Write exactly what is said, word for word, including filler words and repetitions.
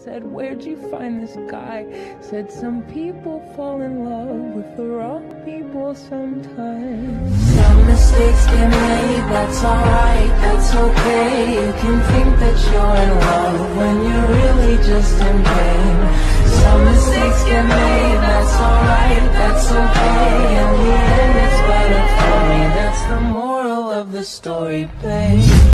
said, where'd you find this guy? Said, some people fall in love with the wrong people sometimes. Some mistakes get made, that's alright, that's okay. You can think that you're in love when you're really just in pain. Some mistakes get made, that's alright, that's okay. In the end it's better for me, that's the moral of the story, babe.